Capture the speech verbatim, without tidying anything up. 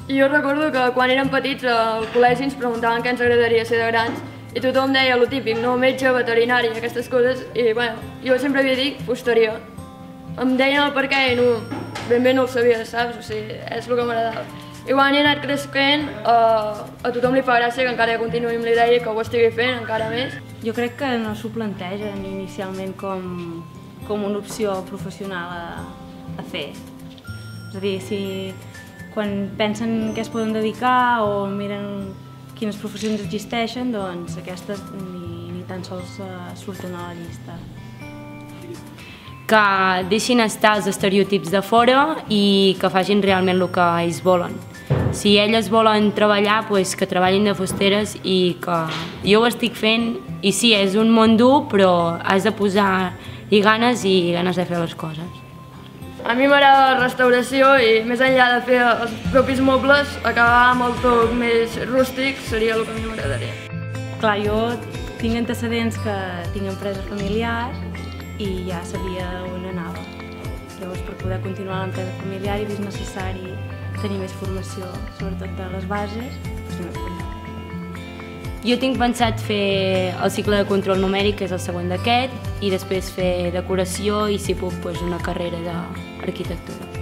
I jo recordo que quan érem petits al col·legi ens preguntaven què ens agradaria ser de grans i tothom deia lo típic, no, metge, veterinari, aquestes coses, i bueno, jo sempre havia dit fusteria. Em deien el per què i no, ben bé no ho sabia, saps? O sigui, és el que m'agradava. I quan he anat cresquent, a tothom li fa gràcia que encara continuï amb la idea que ho estigui fent encara més. Jo crec que no s'ho plantegen inicialment com, com una opció professional a, a fer. És a dir, si quan pensen que es poden dedicar o miren quines professions existeixen, doncs aquestes ni, ni tan sols uh, surten a la llista. Que deixin estar els estereotips de fora i que facin realment el que ells volen. Si elles volen treballar, doncs que treballin de fusteres i que jo ho estic fent i sí, és un món dur, però has de posar-hi ganes i ganes de fer les coses. A mi m'agrada la restauració i més enllà de fer els propis mobles, acabar amb el toc més rústic seria el que a mi m'agradaria. Clar, jo tinc antecedents que tinc empresa familiar i ja sabia on anava. Llavors, per poder continuar l'empresa familiar he vist necessari tenir més formació, sobretot de les bases, doncs no és Jo tinc pensat fer el cicle de control numèric, que és el següent d'aquest, i després fer decoració i, si puc, una carrera d'arquitectura.